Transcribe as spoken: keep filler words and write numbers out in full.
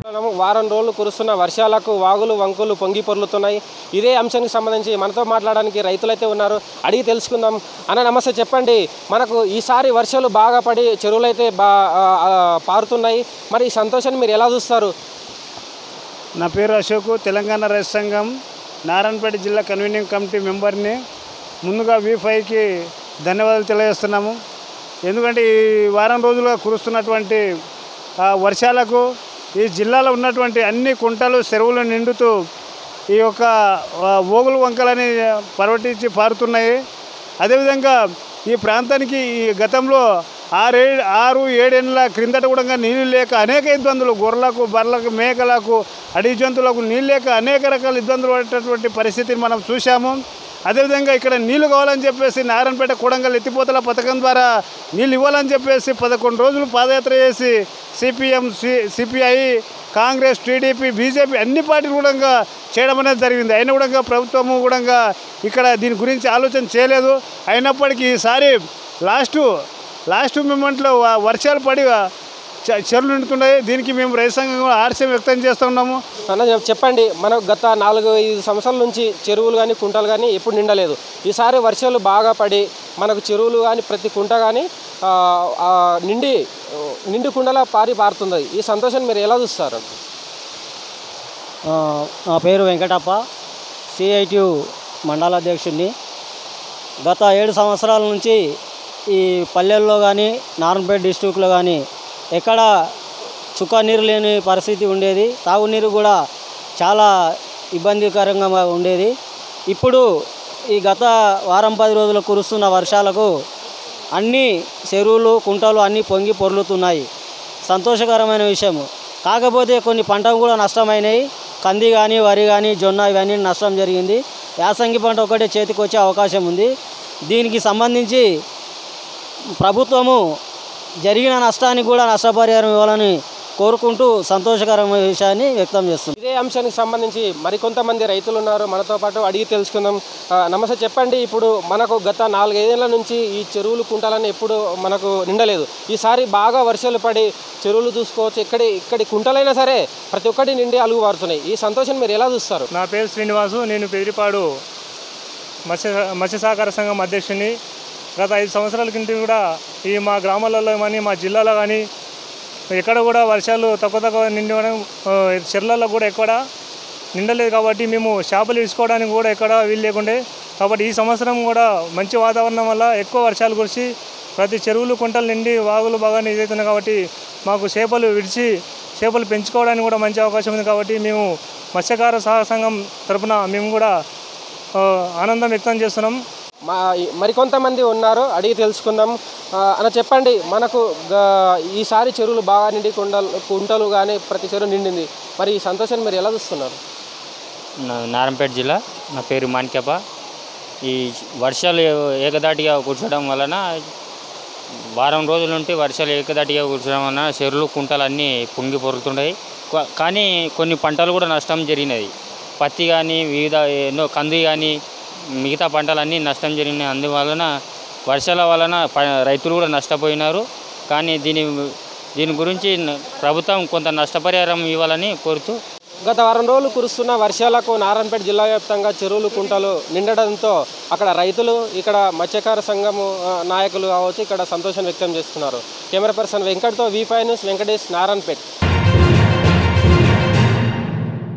వారం రోజులు కురుస్తున్న వర్షాలకు వాగులు వంకులు పొంగి పొర్లుతున్నాయి. ఇదే అంశానికి సంబంధించి మనతో మాట్లాడడానికి రైతులైతే ఉన్నారు. అడిగి తెలుసుకుందాం. అన్న నమస్తే, చెప్పండి, మనకు ఈసారి వర్షాలు బాగా పడి చెరువులైతే బా పారుతున్నాయి. మరి ఈ సంతోషాన్ని మీరు ఎలా చూస్తారు? నా పేరు అశోక్, తెలంగాణ రైతు సంఘం నారాయణపేట జిల్లా కన్వీనింగ్ కమిటీ మెంబర్ని. ముందుగా వి ఫైవ్కి ధన్యవాదాలు తెలియజేస్తున్నాము. ఎందుకంటే ఈ వారం రోజులుగా కురుస్తున్నటువంటి వర్షాలకు ఈ జిల్లాలో ఉన్నటువంటి అన్ని కుంటలు చెరువులు నిండుతూ ఈ యొక్క ఓగులు వంకలని పర్వటించి పారుతున్నాయి. అదేవిధంగా ఈ ప్రాంతానికి ఈ గతంలో ఆరే ఆరు ఏడేళ్ళ క్రిందట కూడా నీళ్ళు లేక అనేక ఇబ్బందులు, గొర్రెలకు బర్రెలకు మేకలకు అడవి జంతువులకు నీళ్ళు లేక అనేక రకాల ఇబ్బందులు పడేటటువంటి పరిస్థితిని మనం చూసాము. అదేవిధంగా ఇక్కడ నీళ్లు కావాలని చెప్పేసి నారాయణపేట కూడంగల్ ఎత్తిపోతల పథకం ద్వారా నీళ్ళు ఇవ్వాలని చెప్పేసి పదకొండు రోజులు పాదయాత్ర చేసి CPM C CPI Congress TDP BJP అన్ని పార్టీలు కూడా చేయడం అనేది జరిగింది. అయినా కూడా ప్రభుత్వము కూడా ఇక్కడ దీని గురించి ఆలోచన చేయలేదు. అయినప్పటికీ ఈసారి లాస్టు లాస్ట్ మూమెంట్లో వర్షాలు పడి చెరువులు నిండుతున్నాయి. దీనికి మేము రైతు సంఘంగా ఆర్సీఎం వ్యక్తం చేస్తున్నాము. అన్న చెప్పండి, మనకు గత నాలుగు ఐదు సంవత్సరాల నుంచి చెరువులు కానీ కుంటలు కానీ ఎప్పుడు నిండలేదు. ఈసారి వర్షాలు బాగా పడి మనకు చెరువులు కానీ ప్రతి కుంట కానీ నిండి నిండు కుండలా పారి పారుతుంది. ఈ సంతోషాన్ని మీరు ఎలా చూస్తారు? నా పేరు వెంకటప్ప, సిఐటి మండల అధ్యక్షుడిని. గత ఏడు సంవత్సరాల నుంచి ఈ పల్లెల్లో కానీ నారాయణపేట డిస్ట్రిక్ట్లో కానీ ఎక్కడ చుక్క నీరు లేని పరిస్థితి ఉండేది. తాగునీరు కూడా చాలా ఇబ్బందికరంగా ఉండేది. ఇప్పుడు ఈ గత వారం పది రోజులు కురుస్తున్న వర్షాలకు అన్ని చెరువులు కుంటలు అన్నీ పొంగి పొర్లుతున్నాయి. సంతోషకరమైన విషయము. కాకపోతే కొన్ని పంటలు కూడా నష్టమైనాయి. కంది కానీ వరి కానీ జొన్న ఇవన్నీ నష్టం జరిగింది. యాసంగి పంట ఒకటే చేతికి వచ్చే అవకాశం ఉంది. దీనికి సంబంధించి ప్రభుత్వము జరిగిన నష్టానికి కూడా నష్టపరిహారం ఇవ్వాలని కోరుకుంటూ సంతోషకరమైన విషయాన్ని వ్యక్తం చేస్తుంది. ఇదే అంశానికి సంబంధించి మరికొంతమంది రైతులు ఉన్నారు, మనతో పాటు అడిగి తెలుసుకుందాం. నమస్తే, చెప్పండి, ఇప్పుడు మనకు గత నాలుగైదేళ్ల నుంచి ఈ చెరువులు కుంటాలని ఎప్పుడు మనకు నిండలేదు. ఈసారి బాగా వర్షాలు పడి చెరువులు చూసుకోవచ్చు, ఇక్కడి ఇక్కడి కుంటలైనా సరే ప్రతి ఒక్కటి నిండి అలుగు పారుతున్నాయి. ఈ సంతోషం మీరు ఎలా చూస్తారు? నా పేరు శ్రీనివాసు, నేను పెదిరిపాడు మత్స్య మత్స్య సహకార సంఘం అధ్యక్షుని. గత ఐదు సంవత్సరాల కింద కూడా ఈ మా గ్రామాలలో కానీ మా జిల్లాలో కానీ ఎక్కడ కూడా వర్షాలు తక్కువ తక్కువ నిండడం, చెర్లలో కూడా ఎక్కడ నిండలేదు. కాబట్టి మేము చేపలు ఇసుకోవడానికి కూడా ఎక్కడ వీలు లేకుండే. కాబట్టి ఈ సంవత్సరం కూడా మంచి వాతావరణం వల్ల ఎక్కువ వర్షాలు కురిసి ప్రతి చెరువులు కుంటలు నిండి వాగులు బాగా ఇదవుతున్నాయి. కాబట్టి మాకు చేపలు విడిచి చేపలు పెంచుకోవడానికి కూడా మంచి అవకాశం ఉంది. కాబట్టి మేము మత్స్యకార సహ సంఘం తరఫున మేము కూడా ఆనందం వ్యక్తం చేస్తున్నాం. మా మరికొంతమంది ఉన్నారు, అడిగి తెలుసుకుందాం. అన్న చెప్పండి, మనకు ఈసారి చెరువులు బాగా నిండి కుండలు కుంటలు కానీ ప్రతి చెరువు నిండింది. మరి ఈ సంతోషాన్ని మీరు ఎలా చూస్తున్నారు? నారాయణపేట జిల్లా, నా పేరు మాణిక్యప్ప. ఈ వర్షాలు ఏకదాటిగా కురచడం వలన వారం రోజుల నుండి వర్షాలు ఏకదాటిగా కురచడం వలన చెరువులు కుంటలు అన్నీ పొంగి పొరులుతున్నాయి. కానీ కొన్ని పంటలు కూడా నష్టం జరిగినది. పత్తి కానీ వివిధ ఎన్నో కంది కానీ మిగతా పంటలన్నీ నష్టం జరిగినాయి. అందువలన వర్షాల వలన రైతులు కూడా నష్టపోయినారు. కానీ దీని దీని గురించి ప్రభుత్వం కొంత నష్టపరిహారం ఇవ్వాలని కోరుతూ గత వారం రోజులు కురుస్తున్న వర్షాలకు నారాయణపేట జిల్లా వ్యాప్తంగా చెరువులు కుంటలు నిండడంతో అక్కడ రైతులు, ఇక్కడ మత్స్యకార సంఘము నాయకులు కావచ్చు ఇక్కడ సంతోషం వ్యక్తం చేస్తున్నారు. కెమెరా పర్సన్ వెంకట్తో V five news, Venkatesh, Narayanpet.